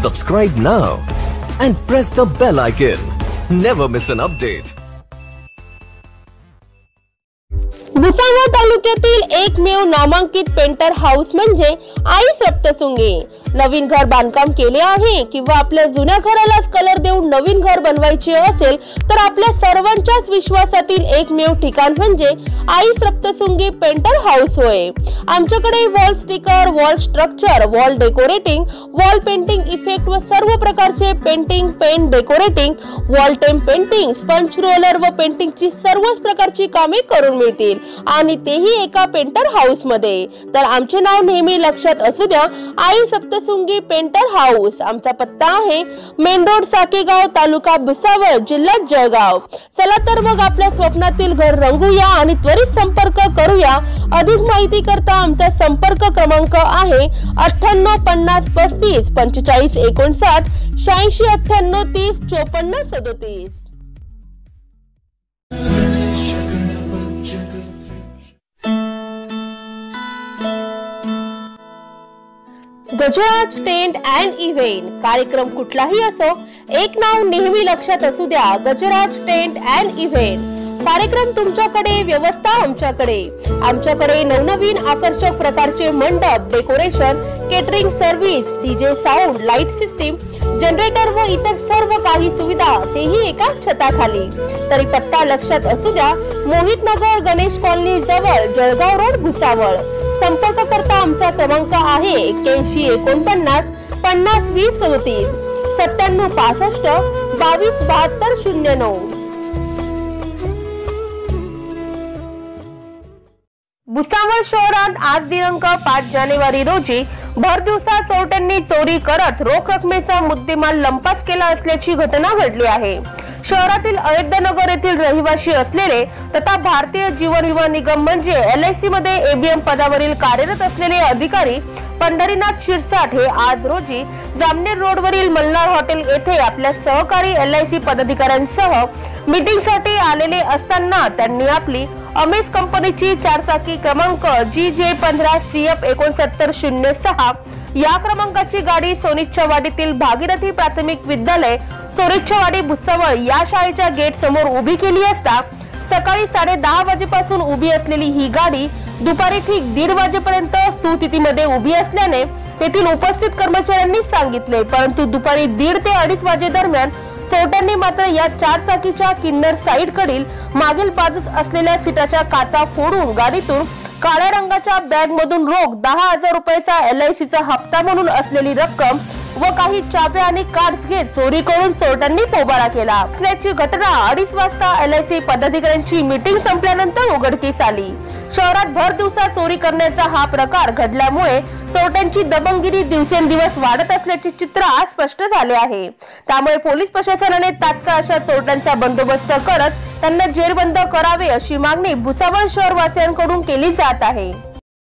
Subscribe now and press the bell icon. Never miss an update. Bhusawal तालुक्यातील एकमेव नामांकित painter house म्हणजे आई सप्तशृंगी. नवीन घर बांधकाम केले आहे किंवा आपल्या जुन्या घरालाच कलर देऊन नवीन घर बनवायचे असेल तर आपल्या सर्वांच्याच विश्वासातील एकमेव ठिकाण म्हणजे आई सप्तशृंगी पेंटर हाऊस होय. आमच्याकडे wall sticker, wall structure, wall decorating, wall painting effect व सर्व प्रकारचे पेंटिंग, पेंट डेकोरेटिंग, वॉल टेम पेंटिंग, स्पंज रोलर व पेंटिंगची सर्वच प्रकारची कामे करून मिळतील आणि तेही एका पेंटर हाऊस मध्ये. तर आमचे नाव नेहमी लक्षात असू द्या, आई सप्तशृंगी पेंटर हाऊस. आमचा पत्ता आहे मेन रोड, साकेगाव, तालुका भुसावळ, जिल्हा जळगाव. चला तर मग आपल्या स्वप्नातील घर रंगूया आणि त्वरित संपर्क करूया. अधिक माहिती करता आमचा संपर्क क्रमांक आहे 98 50 35 45 59 86 98 30 54 37. Gajraj tent and event. कार्यक्रम कुठलाही असो, एक नाव नेहमी लक्षात असू द्या, गजराज टेंट अँड इव्हेंट. कार्यक्रम तुमच्याकडे, व्यवस्था आमच्याकडे. आमच्याकडे नवनवीन आकर्षक प्रकारचे मंडप, decoration, catering service, DJ sound, light system, generator व इतर सर्व काही सुविधा, तेही एका छताखाली. तरी पत्ता लक्षात असू द्या, मोहित नगर, गणेश कॉलनी जवळ, जळगाव रोड, भुसावळ. संपर्क करता आमचा क्रमांक आहे 81 49 50 20 37 97 65 22 72 09. भुसावळ शहरात आज दिनांक 5 जानेवारी रोजी भर दिवसा चोरट्यांनी चोरी करत रोख रकमेचा मुद्देमाल लंपास केला असल्याची घटना घडली आहे. शहरातील अयोध्यानगर येथील रहिवासी असलेले तथा भारतीय जीवन विमा निगम म्हणजे LIC मध्ये ABM पदावरील कार्यरत असलेले अधिकारी पंढरीनाथ शिरसाट हे आज रोजी जामनेर रोडवरील मल्हार हॉटेल येथे आपल्या सहकारी LIC पदाधिकाऱ्यांसह मीटिंग साठी आलेले असताना त्यांनी आपली अमेज कंपनीची 4 चाकी क्रमांक GJ 15 CF 6906 या क्रमांकाची गाडी सोनिच्छवाडीतील भागीरथी प्राथमिक विद्यालय सोनिच्छवाडी भुसावळ या शाळेच्या गेट समोर उभी केली असता सकाळी 10:30 वाजेपासून उभी असलेली ही गाडी दुपारी ठीक 1:30 वाजेपर्यंत स्थितीमध्ये उभी असल्याने तेथील उपस्थित कर्मचाऱ्यांनी सांगितले. परंतु दुपारी 1:30 ते 2:30 वाजे दरम्यान चोरट्यांनी मात्र या 4 चाकीच्या किन्नर साइड कडील मागील बाजूस असलेल्या सीटाच्या काचा फोडून गाडीतून काळ्या रंगाच्या बॅग मधून रोख 10,000 रुपयाचा LICचा हप्ता म्हणून असलेली रक्कम व काही चाब्या आणि कार्ड्स घेत चोरी करून चोरट्यांनी पोबारा केला असल्याची घटना 2:30 वाजता LIC पदाधिकाऱ्यांची मीटिंग संपल्यानंतर उघडकीस आली. शहरात भर दिवसा चोरी करण्याचा हा प्रकार घडल्यामुळे चोरट्यांची दबंगगिरी दिवसेंदिवस वाढत असल्याचे चित्र आज स्पष्ट झाले आहे. त्यामुळे पोलीस प्रशासनाने तात्काळ अशा चोरट्यांचा बंदोबस्त करत त्यांना जेरबंद करावे अशी मागणी भुसावळ शहरवासियांकडून केली जात आहे.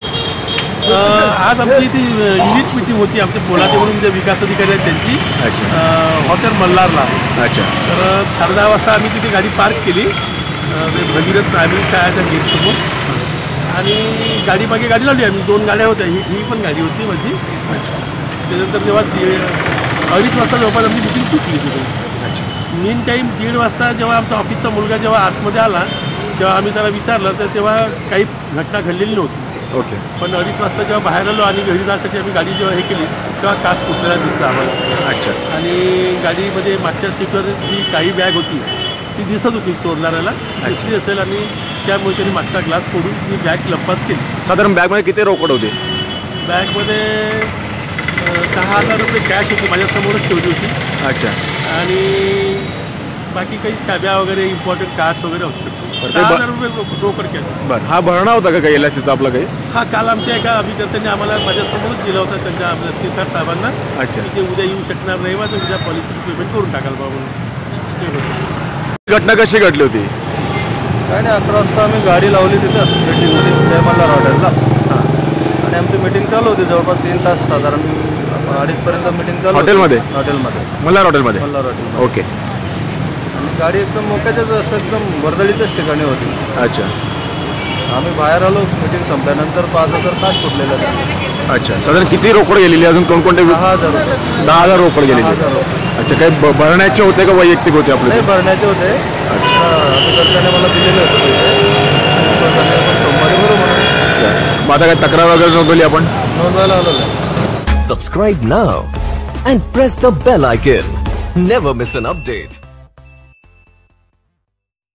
आज आमची इथे युनिट मीटिंग होती. आमच्या पोलादेवरून जे विकास अधिकारी आहेत त्यांची हॉटेल मल्हारला. अच्छा. तर 10:30 वाजता आम्ही तिथे गाडी पार्क केली भगीरथ प्रायमरी शाळेच्या गेटसमोर आणि गाडी मागे गाडी लावली आम्ही. 2 गाड्या होत्या, ही पण गाडी होती माझी. त्यानंतर जेव्हा 2:30 वाजता जवळपास आमची मीटिंग सुटली तिथे. मीन टाईम 1:30 वाजता जेव्हा आमचा ऑफिसचा मुलगा जेव्हा आतमध्ये आला तेव्हा आम्ही त्याला विचारलं तर तेव्हा काही घटना घडलेली नव्हती. ओके. पण 2:30 वाजता जेव्हा बाहेर आलो आणि घरी जाण्यासाठी आम्ही गाडी जेव्हा हे केली तेव्हा काच फुटलेला दिसला आम्हाला. अच्छा. आणि गाडीमध्ये मागच्या सीटवर जी काही बॅग होती ती दिसत होती चोरणाऱ्याला दिसली असेल आणि त्यामुळे त्यांनी मागचा ग्लास फोडून ती बॅग लंपास केली. साधारण बॅगमध्ये किती रोकड होते? बॅगमध्ये 10,000 रुपये कॅश होती, माझ्यासमोरच ठेवली होती. अच्छा. आणि बाकी काही चाब्या वगैरे इम्पॉर्टंट कार्ड्स वगैरे असू शकतो. 10,000 रुपये रोकड कॅश. बरं, हा भरणा होता का काही LICचा आपला काही? हा काल आमच्या एका अभिकर्त्यांनी आम्हाला माझ्यासमोरच दिला होता त्यांच्या आपल्या CSR साहेबांना. अच्छा. ते उद्या येऊ शकणार नाही मग उद्या पॉलिसी पेमेंट करून टाकाल बाबा. घटना कशी घडली होती? काय नाही, 11 वाजता आम्ही गाडी लावली तिथं मीटिंगमध्ये जय मल्हार हॉटेलला. हां. आणि आमची मीटिंग चालू होती जवळपास 3 तास, साधारण 2:30 पर्यंत मीटिंग चालू. हॉटेलमध्ये? हॉटेलमध्ये, मल्हार हॉटेलमध्ये. मल्हार हॉटेल. ओके. आणि गाडी एकदम मोक्याच्याच असं एकदम वर्दळीच्याच ठिकाणी होती. अच्छा. आम्ही बाहेर आलो मीटिंग संपल्यानंतर 5,000 तास फुटलेले आहेत. अच्छा, साधारण किती रोकड गेलेली अजून कोणकोणते 10,000 रुपये. 10,000 रोकड गेलेली. 10,000 रुपये. अच्छा, काही भरण्याचे होते का वैयक्तिक होते आपले? नाही, भरण्याचे होते. अभिकर्त्याने मला दिलेले होते पैसे. सोमवारी भरू म्हणून. मग आता काय तक्रार वगैरे नोंदवली आपण? नोंदवायला आलेलं आहे. Subscribe now and press the bell icon. Never miss an update.